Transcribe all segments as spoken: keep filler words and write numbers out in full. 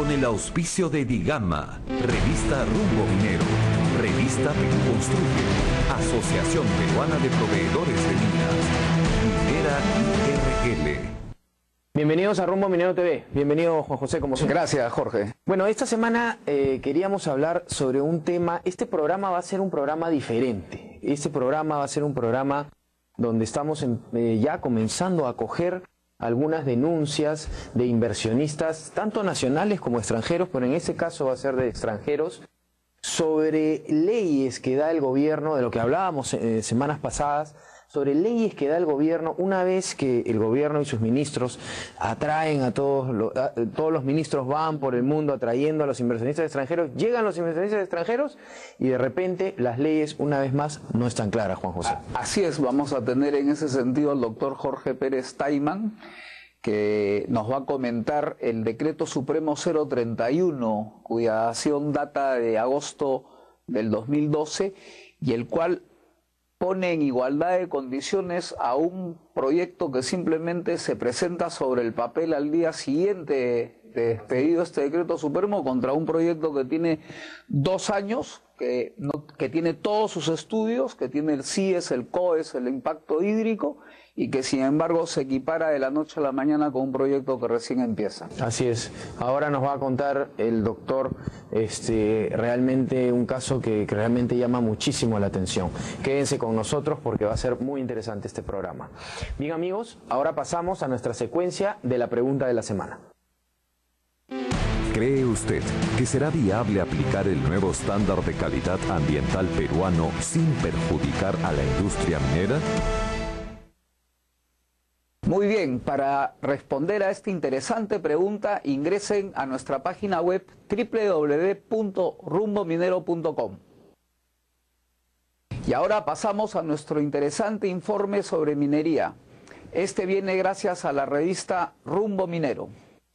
con el auspicio de Digama, Revista Rumbo Minero, Revista Perú Construye, Asociación Peruana de Proveedores de Minas, Minera I R L. Bienvenidos a Rumbo Minero T V. Bienvenido, Juan José, como siempre. Gracias, Jorge. Bueno, esta semana eh, queríamos hablar sobre un tema. Este programa va a ser un programa diferente. Este programa va a ser un programa donde estamos en, eh, ya comenzando a acoger algunas denuncias de inversionistas, tanto nacionales como extranjeros, pero en este caso va a ser de extranjeros, sobre leyes que da el gobierno, de lo que hablábamos eh, semanas pasadas, sobre leyes que da el gobierno una vez que el gobierno y sus ministros atraen a todos los, a, todos los ministros van por el mundo atrayendo a los inversionistas extranjeros, llegan los inversionistas extranjeros y de repente las leyes una vez más no están claras, Juan José. Así es, vamos a tener en ese sentido al doctor Jorge Pérez Taiman, que nos va a comentar el decreto supremo cero treinta y uno, cuya acción data de agosto del dos mil doce y el cual pone en igualdad de condiciones a un proyecto que simplemente se presenta sobre el papel al día siguiente de expedido este decreto supremo contra un proyecto que tiene dos años, que, no, que tiene todos sus estudios, que tiene el C I E S, el C O E S, el impacto hídrico, y que sin embargo se equipara de la noche a la mañana con un proyecto que recién empieza. Así es. Ahora nos va a contar el doctor este, realmente un caso que, que realmente llama muchísimo la atención. Quédense con nosotros porque va a ser muy interesante este programa. Bien amigos, ahora pasamos a nuestra secuencia de la pregunta de la semana. ¿Cree usted que será viable aplicar el nuevo estándar de calidad ambiental peruano sin perjudicar a la industria minera? Muy bien, para responder a esta interesante pregunta, ingresen a nuestra página web doble u doble u doble u punto rumbo minero punto com. Y ahora pasamos a nuestro interesante informe sobre minería. Este viene gracias a la revista Rumbo Minero.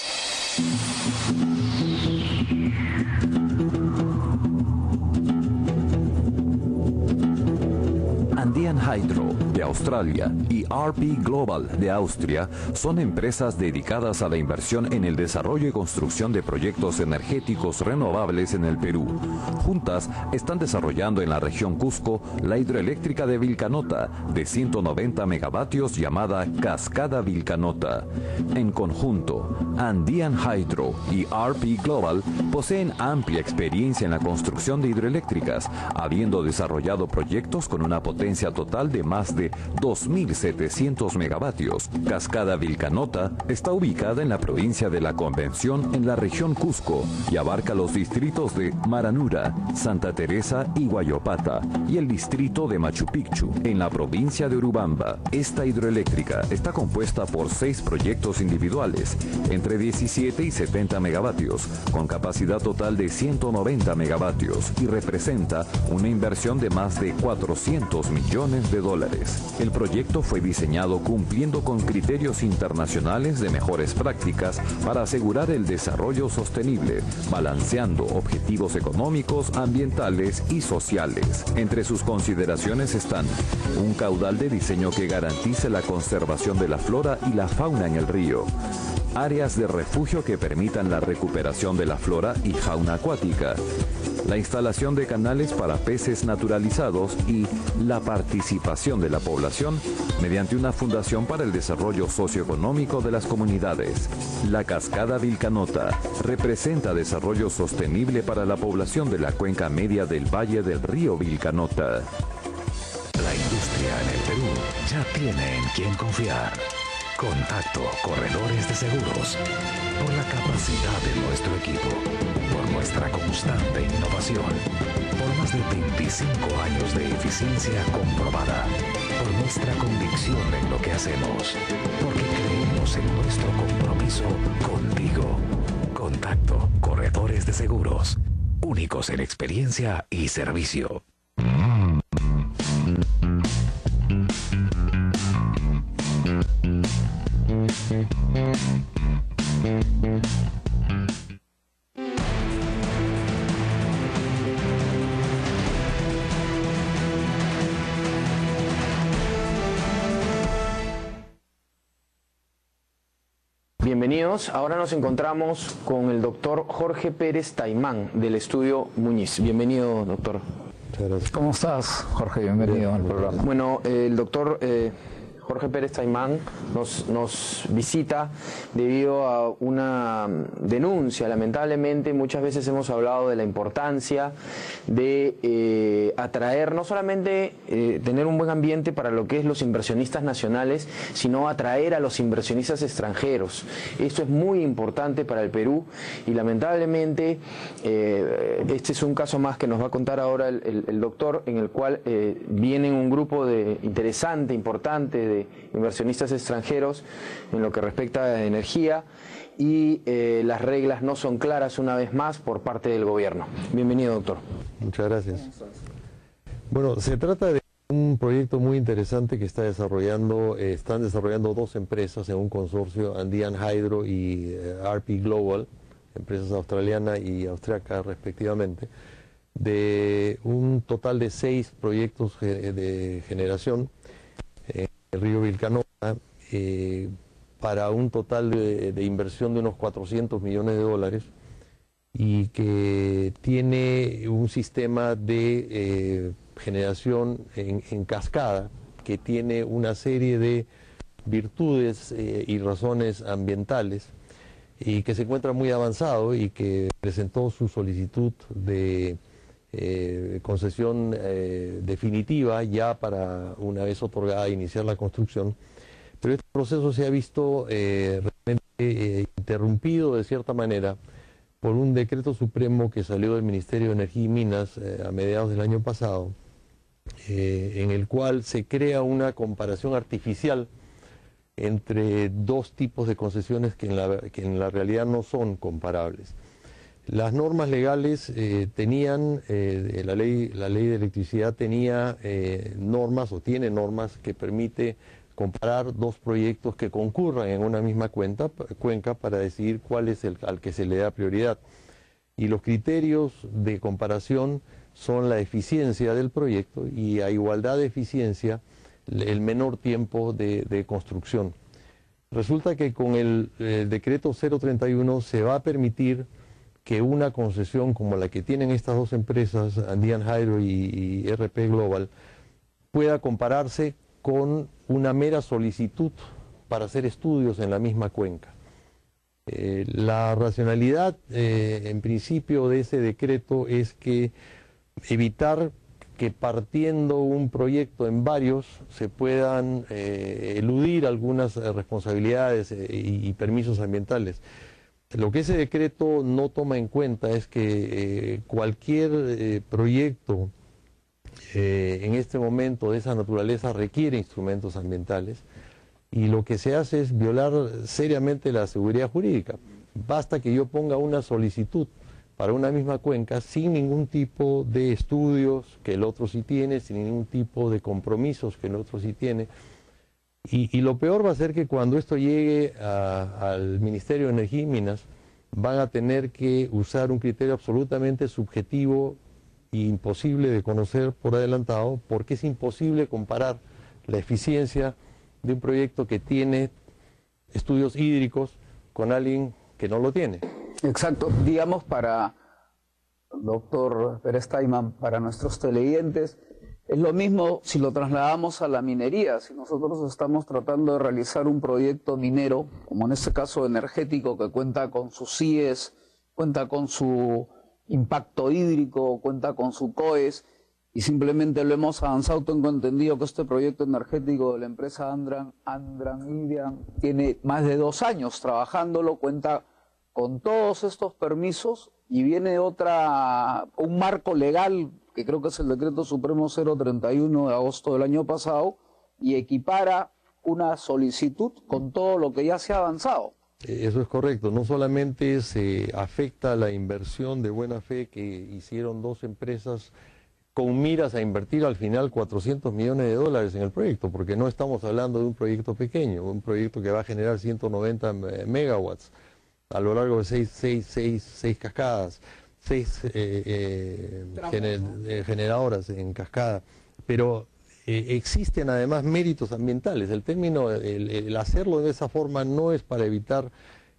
Andean Hydro de Australia y R P Global de Austria son empresas dedicadas a la inversión en el desarrollo y construcción de proyectos energéticos renovables en el Perú. Juntas están desarrollando en la región Cusco la hidroeléctrica de Vilcanota de ciento noventa megavatios llamada Cascada Vilcanota. En conjunto, Andean Hydro y R P Global poseen amplia experiencia en la construcción de hidroeléctricas, habiendo desarrollado proyectos con una potencia total de más de dos mil setecientos megavatios. Cascada Vilcanota está ubicada en la provincia de La Convención en la región Cusco y abarca los distritos de Maranura, Santa Teresa y Guayopata y el distrito de Machu Picchu en la provincia de Urubamba. Esta hidroeléctrica está compuesta por seis proyectos individuales entre diecisiete y setenta megavatios con capacidad total de ciento noventa megavatios y representa una inversión de más de cuatrocientos millones de dólares. El proyecto fue diseñado cumpliendo con criterios internacionales de mejores prácticas para asegurar el desarrollo sostenible, balanceando objetivos económicos, ambientales y sociales. Entre sus consideraciones están un caudal de diseño que garantice la conservación de la flora y la fauna en el río, áreas de refugio que permitan la recuperación de la flora y fauna acuática, la instalación de canales para peces naturalizados y la participación de la población mediante una fundación para el desarrollo socioeconómico de las comunidades. La Cascada Vilcanota representa desarrollo sostenible para la población de la cuenca media del valle del río Vilcanota. La industria en el Perú ya tiene en quién confiar. Contacto Corredores de Seguros. Por la capacidad de nuestro equipo, por nuestra constante innovación, por más de veinticinco años de eficiencia comprobada, por nuestra convicción en lo que hacemos, porque creemos en nuestro compromiso contigo. Contacto Corredores de Seguros. Únicos en experiencia y servicio. bienvenidos. Ahora nos encontramos con el doctor Jorge Pérez Taimán del Estudio Muñiz. Bienvenido, doctor. Muchas gracias. ¿Cómo estás, Jorge? Bienvenido Bien, al programa. Bueno, eh, el doctor eh, Jorge Pérez Taimán nos, nos visita debido a una denuncia. Lamentablemente, muchas veces hemos hablado de la importancia de eh, atraer, no solamente eh, tener un buen ambiente para lo que es los inversionistas nacionales, sino atraer a los inversionistas extranjeros. Esto es muy importante para el Perú y lamentablemente eh, este es un caso más que nos va a contar ahora el, el, el doctor, en el cual eh, viene un grupo de interesante, importante, de de inversionistas extranjeros en lo que respecta a energía y eh, las reglas no son claras una vez más por parte del gobierno. Bienvenido, doctor. Muchas gracias. Bueno, se trata de un proyecto muy interesante que está desarrollando, eh, están desarrollando dos empresas en un consorcio, Andean Hydro y eh, R P Global, empresas australiana y austriaca respectivamente, de un total de seis proyectos de generación en el río Vilcanova, eh, para un total de, de inversión de unos cuatrocientos millones de dólares y que tiene un sistema de eh, generación en, en cascada que tiene una serie de virtudes eh, y razones ambientales y que se encuentra muy avanzado y que presentó su solicitud de Eh, concesión eh, definitiva ya para, una vez otorgada, iniciar la construcción. Pero este proceso se ha visto eh, realmente eh, interrumpido de cierta manera por un decreto supremo que salió del Ministerio de Energía y Minas eh, a mediados del año pasado, eh, en el cual se crea una comparación artificial entre dos tipos de concesiones que en la, que en la realidad no son comparables. Las normas legales eh, tenían, eh, la, ley, la ley de electricidad tenía eh, normas o tiene normas que permite comparar dos proyectos que concurran en una misma cuenta, cuenca para decidir cuál es el al que se le da prioridad. Y los criterios de comparación son la eficiencia del proyecto y a igualdad de eficiencia el menor tiempo de, de construcción. Resulta que con el eh, decreto cero treinta y uno se va a permitir que una concesión como la que tienen estas dos empresas, Andean Hydro y, y R P Global, pueda compararse con una mera solicitud para hacer estudios en la misma cuenca. Eh, la racionalidad, eh, en principio, de ese decreto es que evitar que partiendo un proyecto en varios se puedan eh, eludir algunas eh, responsabilidades eh, y, y permisos ambientales. Lo que ese decreto no toma en cuenta es que eh, cualquier eh, proyecto eh, en este momento de esa naturaleza requiere instrumentos ambientales y lo que se hace es violar seriamente la seguridad jurídica. Basta que yo ponga una solicitud para una misma cuenca sin ningún tipo de estudios que el otro sí tiene, sin ningún tipo de compromisos que el otro sí tiene. Y, y lo peor va a ser que cuando esto llegue a, al Ministerio de Energía y Minas, van a tener que usar un criterio absolutamente subjetivo e imposible de conocer por adelantado, porque es imposible comparar la eficiencia de un proyecto que tiene estudios hídricos con alguien que no lo tiene. Exacto. Digamos, para doctor Pérez Taimán, para nuestros televidentes, es lo mismo si lo trasladamos a la minería. Si nosotros estamos tratando de realizar un proyecto minero, como en este caso energético, que cuenta con sus C I E S, cuenta con su impacto hídrico, cuenta con su C O E S, y simplemente lo hemos avanzado, tengo entendido que este proyecto energético de la empresa Andran, Andran Indian tiene más de dos años trabajándolo, cuenta con todos estos permisos y viene otra, un marco legal que creo que es el Decreto Supremo cero treinta y uno de agosto del año pasado, y equipara una solicitud con todo lo que ya se ha avanzado. Eso es correcto. No solamente se afecta la inversión de buena fe que hicieron dos empresas con miras a invertir al final cuatrocientos millones de dólares en el proyecto, porque no estamos hablando de un proyecto pequeño, un proyecto que va a generar ciento noventa megawatts a lo largo de seis, seis, seis, seis cascadas. seis eh, eh, gener, eh, generadoras en cascada, pero eh, existen además méritos ambientales. El término, el, el hacerlo de esa forma no es para evitar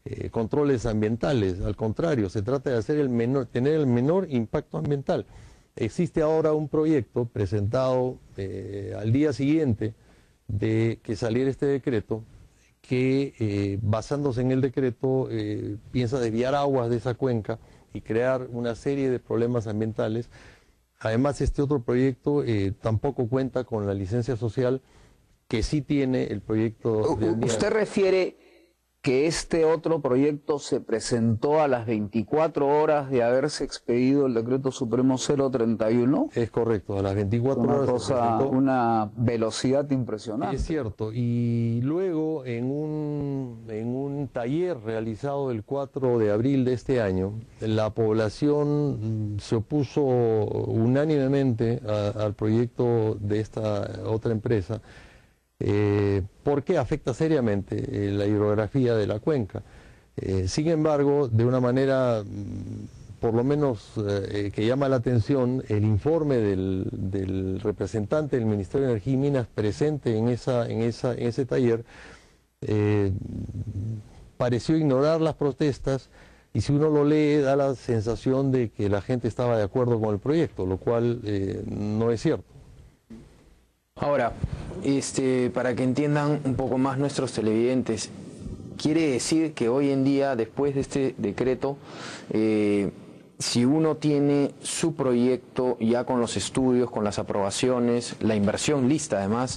eh, controles ambientales. Al contrario, se trata de hacer el menor, tener el menor impacto ambiental. Existe ahora un proyecto presentado eh, al día siguiente de que saliera este decreto, que eh, basándose en el decreto eh, piensa desviar aguas de esa cuenca y crear una serie de problemas ambientales. Además, este otro proyecto eh, tampoco cuenta con la licencia social que sí tiene el proyecto de Andía. ¿Usted refiere que este otro proyecto se presentó a las veinticuatro horas de haberse expedido el decreto supremo cero treinta y uno? Es correcto, a las veinticuatro una horas. Cosa, una velocidad impresionante. Es cierto, y luego en un, en un taller realizado el cuatro de abril de este año, la población se opuso unánimemente a, al proyecto de esta otra empresa, Eh, porque afecta seriamente eh, la hidrografía de la cuenca. Eh, sin embargo, de una manera, por lo menos eh, que llama la atención, el informe del, del representante del Ministerio de Energía y Minas presente en, esa, en, esa, en ese taller, eh, pareció ignorar las protestas, y si uno lo lee da la sensación de que la gente estaba de acuerdo con el proyecto, lo cual eh, no es cierto. Ahora, este, para que entiendan un poco más nuestros televidentes, quiere decir que hoy en día, después de este decreto, eh, si uno tiene su proyecto ya con los estudios, con las aprobaciones, la inversión lista además,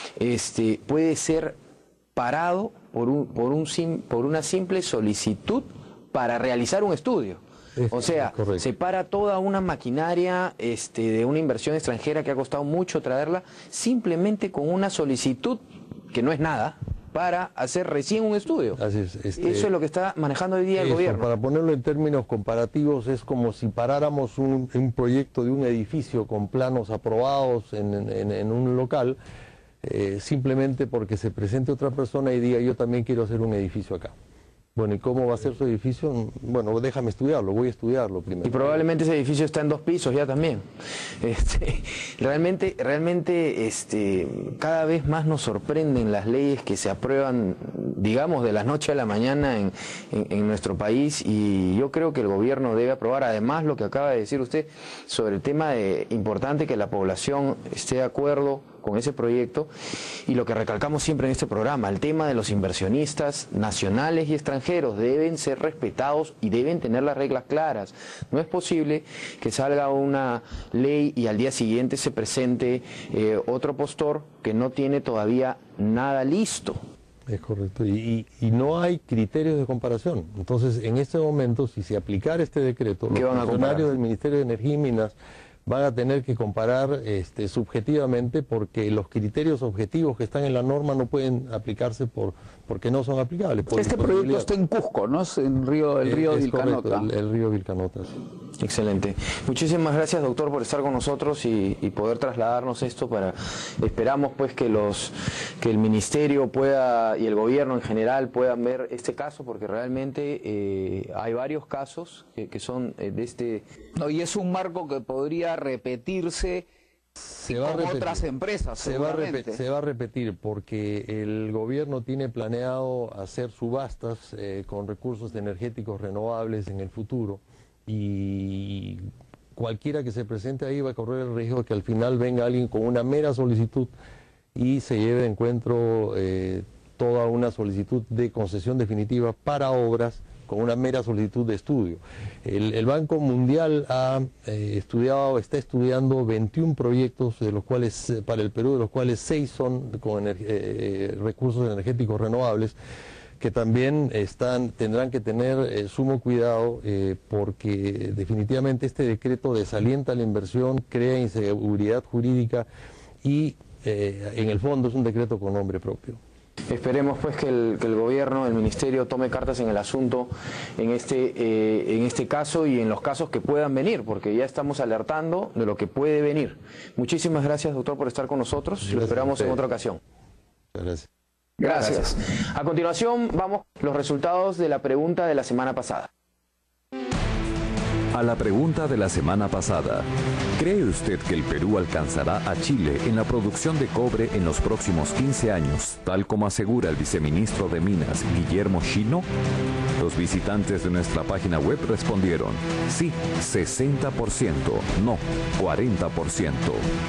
este, puede ser parado por, un, por, un sim, por una simple solicitud para realizar un estudio. O sea, Correcto. se para toda una maquinaria este, de una inversión extranjera que ha costado mucho traerla, simplemente con una solicitud, que no es nada, para hacer recién un estudio. Así es, este, eso es lo que está manejando hoy día el eso, gobierno. Para ponerlo en términos comparativos, es como si paráramos un, un proyecto de un edificio con planos aprobados en, en, en un local, eh, simplemente porque se presente otra persona y diga yo también quiero hacer un edificio acá. Bueno, ¿y cómo va a ser su edificio? Bueno, déjame estudiarlo, voy a estudiarlo primero. Y probablemente ese edificio está en dos pisos ya también. Este, realmente, realmente este, cada vez más nos sorprenden las leyes que se aprueban, digamos, de la noche a la mañana en, en, en nuestro país, y yo creo que el gobierno debe aprobar, además, lo que acaba de decir usted sobre el tema de importante que la población esté de acuerdo con ese proyecto, y lo que recalcamos siempre en este programa, el tema de los inversionistas nacionales y extranjeros deben ser respetados y deben tener las reglas claras. No es posible que salga una ley y al día siguiente se presente eh, otro postor que no tiene todavía nada listo. Es correcto, y, y, y no hay criterios de comparación. Entonces, en este momento, si se aplicara este decreto, los funcionarios del Ministerio de Energía y Minas van a tener que comparar este, subjetivamente, porque los criterios objetivos que están en la norma no pueden aplicarse por porque no son aplicables. Por este proyecto está en Cusco, ¿no? Es en río, el río es Vilcanota. Correcto, el, el río Vilcanota, sí. Excelente. Muchísimas gracias, doctor, por estar con nosotros y, y poder trasladarnos esto. Para esperamos pues que los que el ministerio pueda y el gobierno en general puedan ver este caso, porque realmente eh, hay varios casos que, que son eh, de este. No, y es un marco que podría repetirse se va con a repetir, otras empresas, se va, a repetir, se va a repetir porque el gobierno tiene planeado hacer subastas eh, con recursos energéticos renovables en el futuro, y cualquiera que se presente ahí va a correr el riesgo de que al final venga alguien con una mera solicitud y se lleve de encuentro eh, toda una solicitud de concesión definitiva para obras con una mera solicitud de estudio. El, el Banco Mundial ha eh, estudiado, está estudiando veintiún proyectos, de los cuales eh, para el Perú, de los cuales seis son con ener, eh, recursos energéticos renovables, que también están, tendrán que tener eh, sumo cuidado eh, porque definitivamente este decreto desalienta la inversión, crea inseguridad jurídica y eh, en el fondo es un decreto con nombre propio. Esperemos pues que el, que el gobierno, el ministerio tome cartas en el asunto en este, eh, en este caso y en los casos que puedan venir, porque ya estamos alertando de lo que puede venir. Muchísimas gracias, doctor, por estar con nosotros. Gracias, lo esperamos en otra ocasión. Gracias. Gracias. A continuación vamos a los resultados de la pregunta de la semana pasada. A la pregunta de la semana pasada, ¿cree usted que el Perú alcanzará a Chile en la producción de cobre en los próximos quince años, tal como asegura el viceministro de Minas, Guillermo Schino? Los visitantes de nuestra página web respondieron, sí, sesenta por ciento, no, cuarenta por ciento.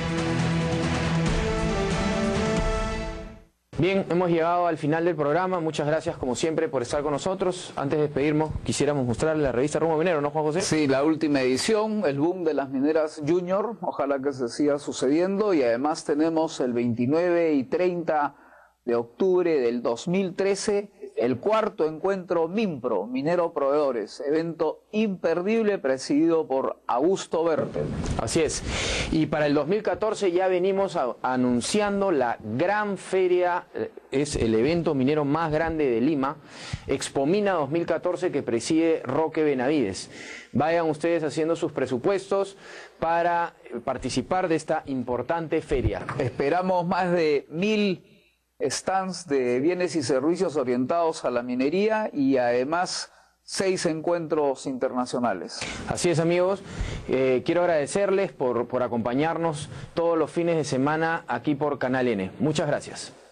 Bien, hemos llegado al final del programa. Muchas gracias, como siempre, por estar con nosotros. Antes de despedirnos, quisiéramos mostrarle la revista Rumbo Minero, ¿no, Juan José? Sí, la última edición, el boom de las mineras junior. Ojalá que se siga sucediendo. Y además tenemos el veintinueve y treinta de octubre del dos mil trece, el cuarto encuentro MINPRO, Minero Proveedores, evento imperdible presidido por Augusto Bertel. Así es. Y para el dos mil catorce ya venimos a, anunciando la gran feria, es el evento minero más grande de Lima, Expomina dos mil catorce, que preside Roque Benavides. Vayan ustedes haciendo sus presupuestos para participar de esta importante feria. Esperamos más de mil stands de bienes y servicios orientados a la minería y además seis encuentros internacionales. Así es, amigos. Eh, quiero agradecerles por, por acompañarnos todos los fines de semana aquí por Canal N. Muchas gracias.